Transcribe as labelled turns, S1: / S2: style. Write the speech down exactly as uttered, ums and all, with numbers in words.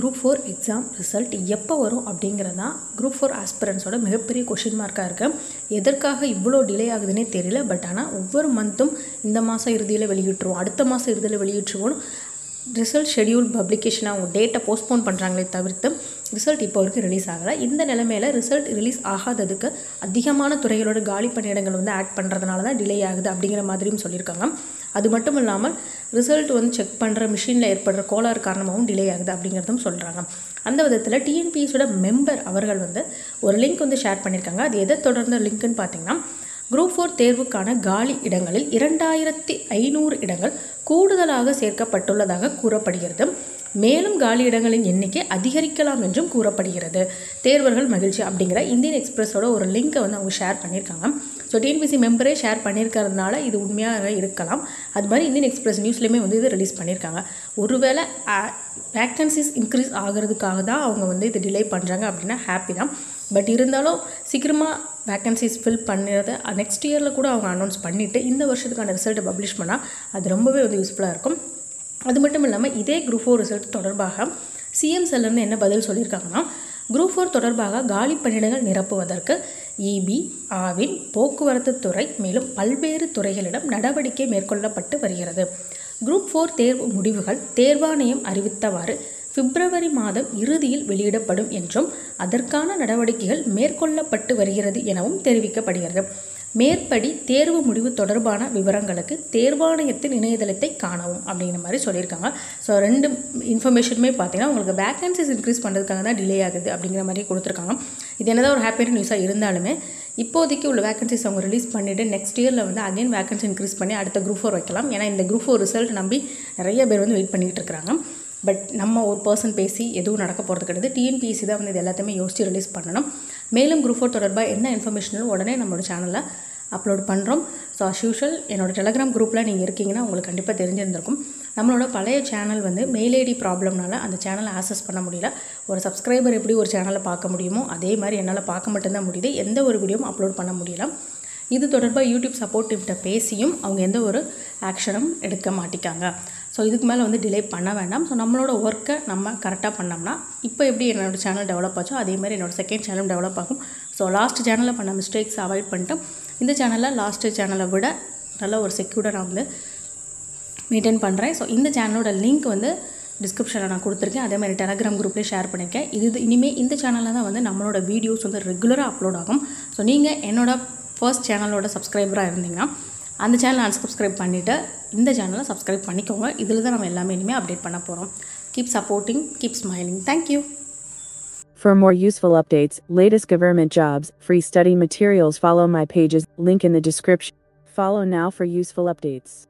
S1: Group four exam result எப்போ வரும் அப்படிங்கிறது தான் குரூப் ஃபோர் ஆஸ்பிரன்ஸோட மிகப்பெரிய கொஷின் மார்க்காக இருக்குது. எதற்காக இவ்வளோ டிலே ஆகுதுன்னே தெரியல. பட் ஆனால் ஒவ்வொரு மந்த்தும் இந்த மாதம் இறுதியில் வெளியிட்டுருவோம், அடுத்த மாதம் இறுதியில் வெளியிட்டுருவோம், ரிசல்ட் ஷெடியூல் பப்ளிகேஷனாக அவங்க டேட்டை போஸ்ட்போன் பண்ணுறாங்களே தவிர்த்து ரிசல்ட் இப்போ வரைக்கும் ரிலீஸ் ஆகலை. இந்த நிலைமையில் ரிசல்ட் ரிலீஸ் ஆகாததுக்கு அதிகமான துறைகளோட காலி பணியிடங்கள் வந்து ஆட் பண்ணுறதுனால தான் டிலே ஆகுது அப்படிங்கிற மாதிரியும் சொல்லியிருக்காங்க. அது மட்டும் இல்லாமல் ரிசல்ட் வந்து செக் பண்ணுற மிஷினில் ஏற்படுற கோளாறு காரணமாகவும் டிலே ஆகுது அப்படிங்கிறதும் சொல்கிறாங்க. அந்த விதத்தில் டிஎன்பிஎஸ்சியோட மெம்பர் அவர்கள் வந்து ஒரு லிங்க் வந்து ஷேர் பண்ணியிருக்காங்க. அது எதை தொடர்ந்த லிங்க்குன்னு பார்த்தீங்கன்னா, குரூப் ஃபோர் தேர்வுக்கான காலி இடங்களில் இரண்டாயிரத்தி ஐநூறு இடங்கள் கூடுதலாக சேர்க்கப்பட்டுள்ளதாக கூறப்படுகிறது. மேலும் காலி இடங்களின் எண்ணிக்கை அதிகரிக்கலாம் என்றும் கூறப்படுகிறது. தேர்வர்கள் மகிழ்ச்சி அப்படிங்கிற இந்தியன் எக்ஸ்பிரஸோட ஒரு லிங்க்கை வந்து அவங்க ஷேர் பண்ணியிருக்காங்க. ஸோ டிஎன்பிஎஸ்சி மெம்பரே ஷேர் பண்ணியிருக்கிறதுனால இது உண்மையாக இருக்கலாம். அது மாதிரி இந்தியன் எக்ஸ்பிரஸ் நியூஸ்லேயுமே வந்து இது ரிலீஸ் பண்ணியிருக்காங்க. ஒருவேளை வேக்கன்சிஸ் இன்க்ரீஸ் ஆகிறதுக்காக தான் அவங்க வந்து இது டிலே பண்ணுறாங்க அப்படின்னா ஹாப்பி தான். பட் இருந்தாலும் சீக்கிரமாக வேக்கன்சிஸ் ஃபில் பண்ணுறத நெக்ஸ்ட் இயரில் கூட அவங்க அனௌன்ஸ் பண்ணிவிட்டு இந்த வருஷத்துக்கான ரிசல்ட்டை பப்ளிஷ் பண்ணால் அது ரொம்பவே வந்து யூஸ்ஃபுல்லாக இருக்கும். அது மட்டும் இல்லாமல் இதே குரூப் ஃபோர் ரிசல்ட் தொடர்பாக சிஎம் செல்லேருந்து என்ன பதில் சொல்லியிருக்காங்கன்னா, குரூப் ஃபோர் தொடர்பாக காலி பணியிடங்கள் நிரப்புவதற்கு இபி, ஆவின், போக்குவரத்து துறை மேலும் பல்வேறு துறைகளிடம் நடவடிக்கை மேற்கொள்ளப்பட்டு வருகிறது. குரூப் ஃபோர் தேர்வு முடிவுகள் தேர்வாணையம் அறிவித்தவாறு பிப்ரவரி மாதம் இறுதியில் வெளியிடப்படும் என்றும் அதற்கான நடவடிக்கைகள் மேற்கொள்ளப்பட்டு வருகிறது எனவும் தெரிவிக்கப்படுகிறது. மேற்படி தேர்வு முடிவு தொடர்பான விவரங்களுக்கு தேர்வாணையத்தின் இணையதளத்தை காணவும் அப்படிங்கிற மாதிரி சொல்லியிருக்காங்க. ஸோ ரெண்டு இன்ஃபர்மேஷனுமே பார்த்தீங்கன்னா உங்களுக்கு வேக்கன்சிஸ் இன்க்ரீஸ் பண்ணுறதுக்காக தான் டிலே ஆகுது அப்படிங்கிற மாதிரி கொடுத்துருக்காங்க. இது என்னதான் ஒரு ஹாப்பியான நியூஸாக இருந்தாலுமே இப்போதைக்கு உள்ள வேக்கன்சிஸ் அவங்க ரிலீஸ் பண்ணிவிட்டு நெக்ஸ்ட் இயரில் வந்து அகைன் வேக்கன்சி இன்க்ரீஸ் பண்ணி அடுத்த குரூப் ஃபோர் வைக்கலாம். ஏன்னா இந்த குரூப் ஃபோர் ரிசல்ட் நம்பி நிறைய பேர் வந்து வெயிட் பண்ணிகிட்டு இருக்கிறாங்க. பட் நம்ம ஒரு பர்சன் பேசி எதுவும் நடக்க போகிறது கிடையாது. டிஎன்பிஎஸ்சி தான் வந்து இது எல்லாத்தையுமே யோசித்து ரிலீஸ் பண்ணணும். மேலும் குரூப் ஃபோர் தொடர்பாக என்ன இன்ஃபர்மேஷனும் உடனே நம்மளோட சேனலில் அப்லோட் பண்ணுறோம். ஸோ அஸ் யூஷுவல் என்னோடய டெலகிராம் குரூப்பில் நீங்கள் இருக்கீங்கன்னா உங்களுக்கு கண்டிப்பாக தெரிஞ்சிருந்திருக்கும். நம்மளோட பழைய சேனல் வந்து மெயில் ஐடி ப்ராப்ளம்னால அந்த சேனலை ஆக்சஸ் பண்ண முடியல. ஒரு சப்ஸ்கிரைபர் எப்படி ஒரு சேனலை பார்க்க முடியுமோ அதே மாதிரி என்னால் பார்க்க மட்டும்தான் முடியுது. எந்த ஒரு வீடியோவும் அப்லோட் பண்ண முடியல. இது தொடர்பாக யூடியூப் சப்போர்ட் டீம்கிட்ட பேசியும் அவங்க எந்த ஒரு ஆக்ஷனும் எடுக்க மாட்டிக்காங்க. ஸோ இதுக்கு மேலே வந்து டிலே பண்ண வேண்டாம். ஸோ நம்மளோட ஒர்க்கை நம்ம கரெக்டாக பண்ணோம்னா இப்போ எப்படி என்னோடய சேனல் டெவலப் ஆச்சோ அதே மாதிரி என்னோடய செகண்ட் சேனலும் டெவலப் ஆகும். ஸோ லாஸ்ட் சேனலில் பண்ண மிஸ்டேக்ஸ் அவாய்ட் பண்ணிட்டு இந்த சேனலில் லாஸ்ட்டு சேனலை விட நல்ல ஒரு செக்யூர்டாக நான் வந்து மெயின்டைன் பண்ணுறேன். ஸோ இந்த சேனலோட லிங்க் வந்து டிஸ்கிரிப்ஷனில் நான் கொடுத்துருக்கேன். அதே மாதிரி டெலகிராம் குரூப்லேயே ஷேர் பண்ணியிருக்கேன். இது இனிமேல் இந்த சேனலில் தான் வந்து நம்மளோட வீடியோஸ் வந்து ரெகுலராக அப்லோட் ஆகும். ஸோ நீங்கள் என்னோட ஃபர்ஸ்ட் சேனலோட சப்ஸ்கிரைபராக இருந்தீங்கன்னா அந்த சேனலை அன்சப்ஸ்கிரைப் பண்ணிவிட்டு இந்த சேனலை சப்ஸ்கிரைப் பண்ணிக்கோங்க. இதில் தான் நம்ம எல்லாமே இனிமேல் அப்டேட் பண்ண போகிறோம். Keep supporting, keep smiling. Thank you.
S2: For more useful updates, latest government jobs, free study materials, follow my pages, link in the description. Follow now for useful updates.